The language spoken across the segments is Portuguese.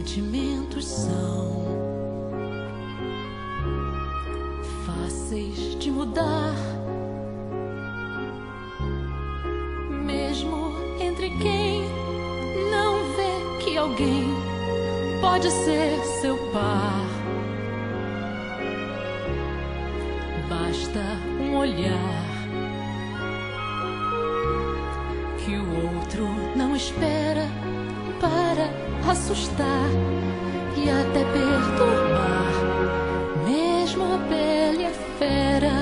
Sentimentos são fáceis de mudar, mesmo entre quem não vê que alguém pode ser seu par. Basta um olhar que o outro não espera para assustar e até perturbar. Mesmo a pele é fera.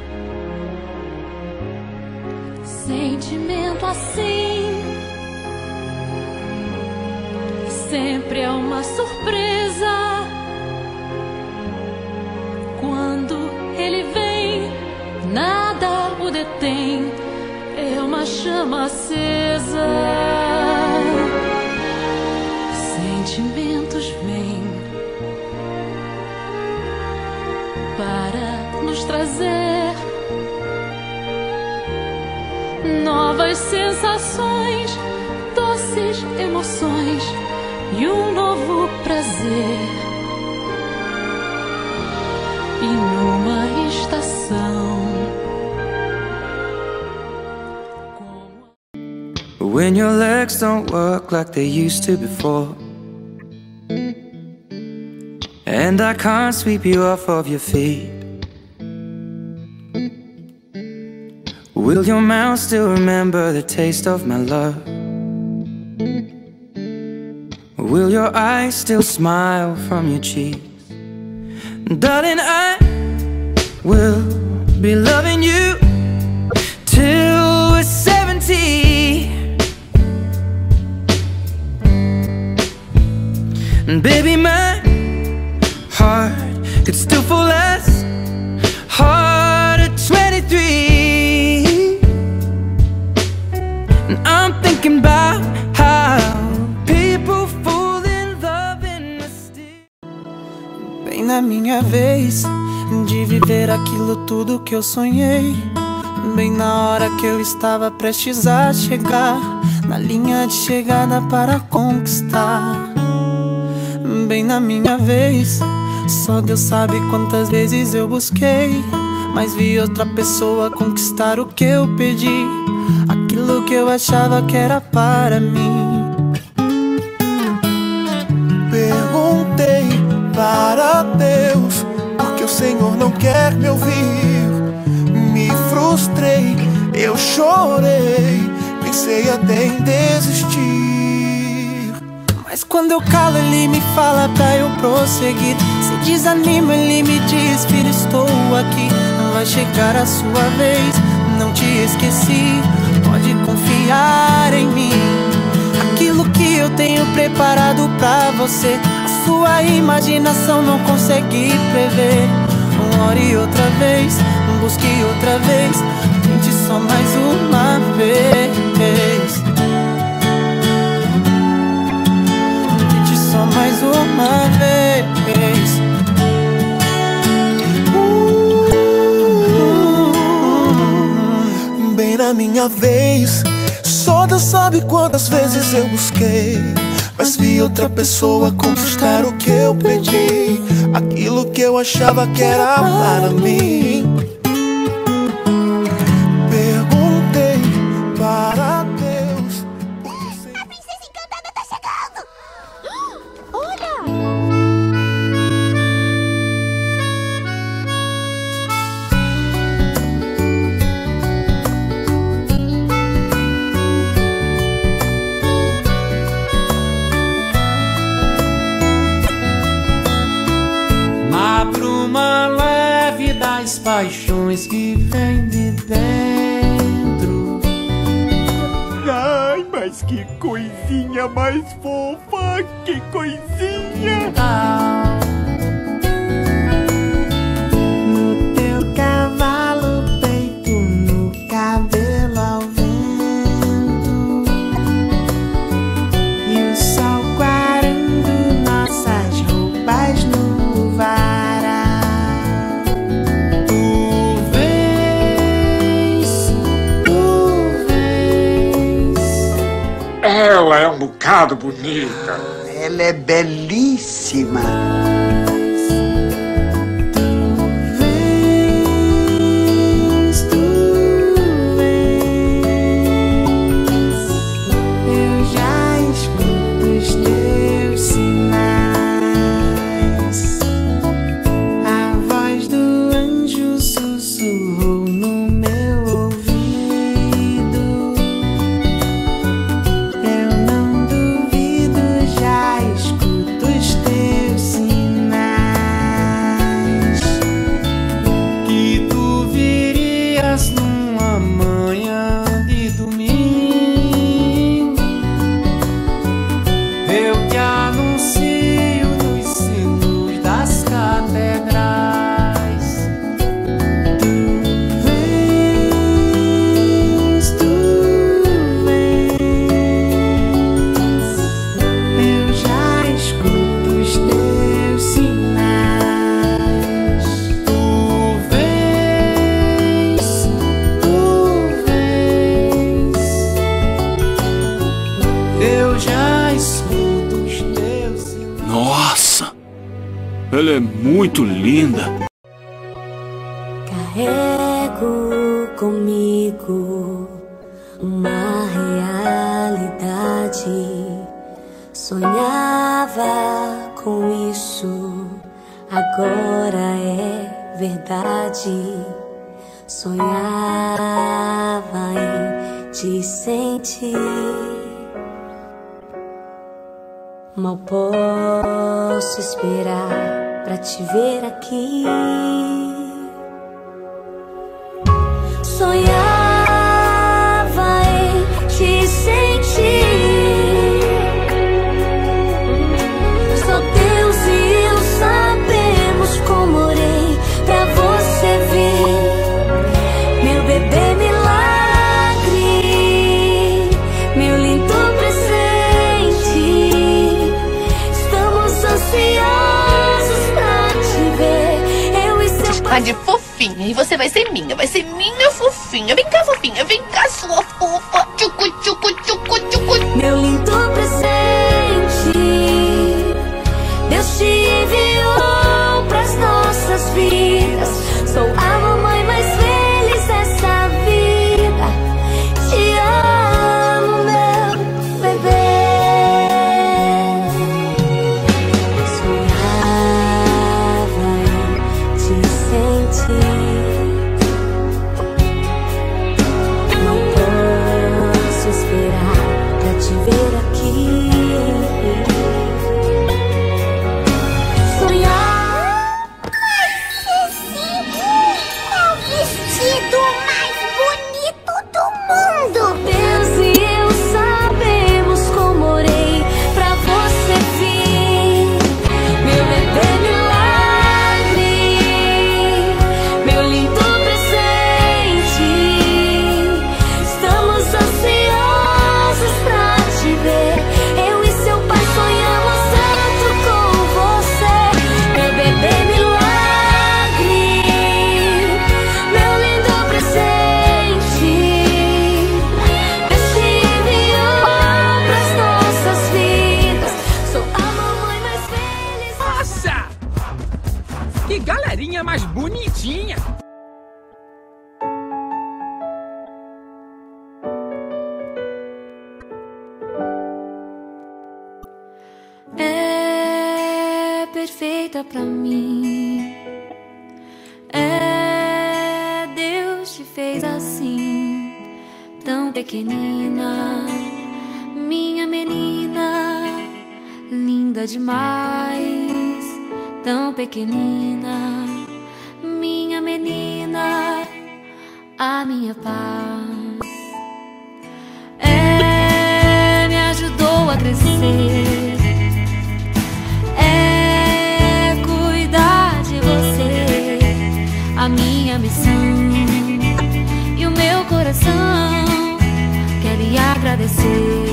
Sentimento assim sempre é uma surpresa. Quando ele vem, nada o detém. É uma chama acesa. Sentimentos vêm para nos trazer novas sensações, doces emoções e um novo prazer. E numa estação when your legs don't work like they used to before, and I can't sweep you off of your feet, will your mouth still remember the taste of my love? Will your eyes still smile from your cheeks? Darling, I will be loving you till we're 70. And baby, my heart could still fall less hard at 23. And I'm thinking about how people fall in love in mysterious. Bem na minha vez de viver aquilo tudo que eu sonhei, bem na hora que eu estava prestes a chegar na linha de chegada para conquistar. Bem na minha vez, só Deus sabe quantas vezes eu busquei, mas vi outra pessoa conquistar o que eu pedi, aquilo que eu achava que era para mim. Perguntei para Deus porque o Senhor não quer me ouvir. Me frustrei, eu chorei, pensei até em desistir. Mas quando eu calo ele me fala pra eu prosseguir. Se desanima ele me diz: filho, estou aqui, vai chegar a sua vez, não te esqueci, pode confiar em mim. Aquilo que eu tenho preparado pra você, a sua imaginação não consegue prever. Ore outra vez, busque outra vez, tente só mais uma vez. Só mais uma vez. Bem na minha vez, só Deus sabe quantas vezes eu busquei, mas vi outra pessoa conquistar o que eu pedi, aquilo que eu achava que era para mim. Perguntei para Deus. A princesa encantada tá chegando! Olha! Uma bruma leve das paixões que vem de dentro. Ai, mas que coisinha mais fofa, que coisinha! No teu cavalo, peito, no cabelo ao vento, e o sol quarando nossas roupas no varal. Tu vens, tu vens. Ela é um bocado bonita. Ela é belíssima. Ela é muito linda. Carrego comigo uma realidade. Sonhava com isso, agora é verdade. Sonhava em te sentir. Mal posso esperar pra te ver aqui. Sonhava em te sentir. Só Deus e eu sabemos como orei pra você vir. Meu bebê milagre, meu lindo presente. Estamos ansiosos pra te ver. Eu e seu pai. De fofinha, e você vai ser minha fofinha. Vem cá, fofinha, vem cá, sua fofa. Tchucu, tchucu, tchucu, tchucu. Meu lindo presente, Deus te enviou pras nossas vidas. Sou a mamãe mais feliz dessa vida. Te amo, meu bebê. Sonhava em te sentir. Não posso esperar pra te ver aqui. Sonhar. Mas esse é o vestido mais bonito do mundo. Deus e eu sabemos como orei pra você vir. Meu bebê milagre, meu lindo presente. Estamos ansiosos pra te ver. Eu e seu pai sonhamos tanto com você. Meu bebê milagre, meu lindo presente. Deus te enviou pras nossas vidas. Sou a mamãe mais feliz. Nossa! Que galerinha mais bonitinha! É perfeita pra mim. É, Deus te fez assim, tão pequenina, minha menina, linda demais. Tão pequenina, minha menina, a minha paz. É, me ajudou a crescer. É cuidar de você, a minha missão. E o meu coração quer lhe agradecer.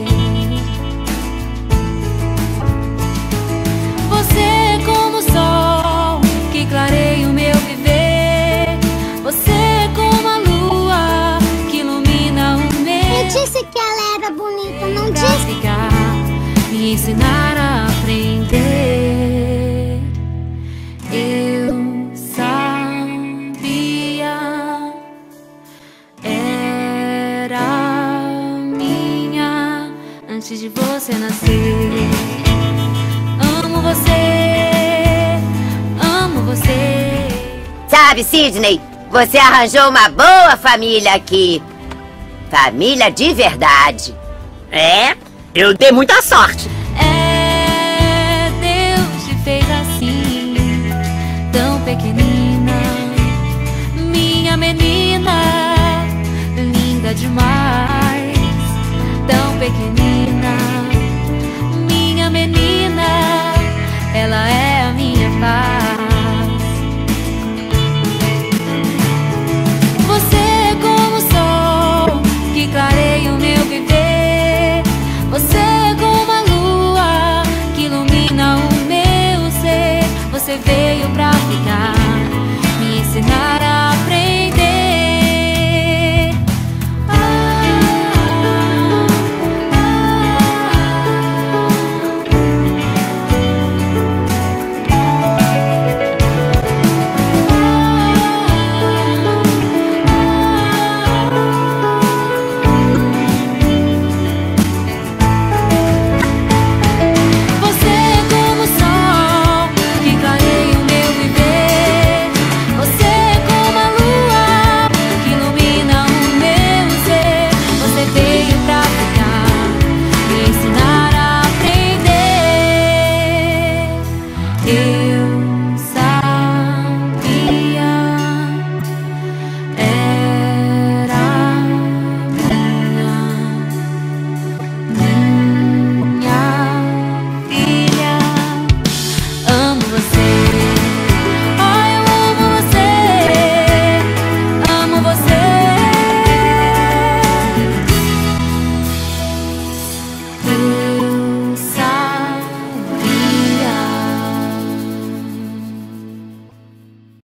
Você como o sol que clareia o meu viver. Você como a lua que ilumina o meu. Me disse que ela era bonita, não disse? Me ensinar a antes de você nascer. Amo você, amo você. Sabe, Sidney, você arranjou uma boa família aqui. Família de verdade. É, eu dei muita sorte.